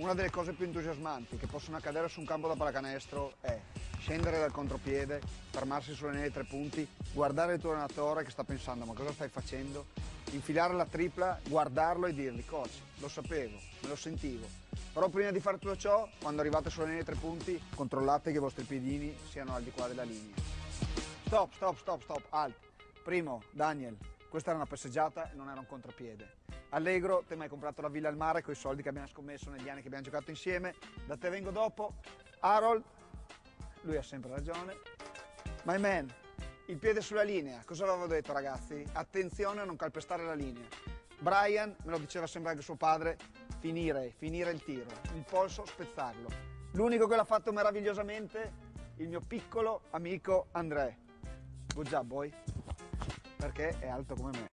Una delle cose più entusiasmanti che possono accadere su un campo da pallacanestro è scendere dal contropiede, fermarsi sulle linee dei 3 punti, guardare il tuo allenatore che sta pensando ma cosa stai facendo, infilare la tripla, guardarlo e dirgli coach, lo sapevo, me lo sentivo. Però prima di fare tutto ciò, quando arrivate sulla linea dei 3 punti, controllate che i vostri piedini siano al di qua della linea. Stop, alt. Primo, Daniel, questa era una passeggiata e non era un contropiede. Allegro, te mi hai comprato la villa al mare con i soldi che abbiamo scommesso negli anni che abbiamo giocato insieme. Da te vengo dopo. Harold, lui ha sempre ragione. My man, il piede sulla linea. Cosa avevo detto, ragazzi? Attenzione a non calpestare la linea. Brian, me lo diceva sempre anche suo padre, finire il tiro. Il polso, spezzarlo. L'unico che l'ha fatto meravigliosamente, il mio piccolo amico André. Good job, boy. Perché è alto come me.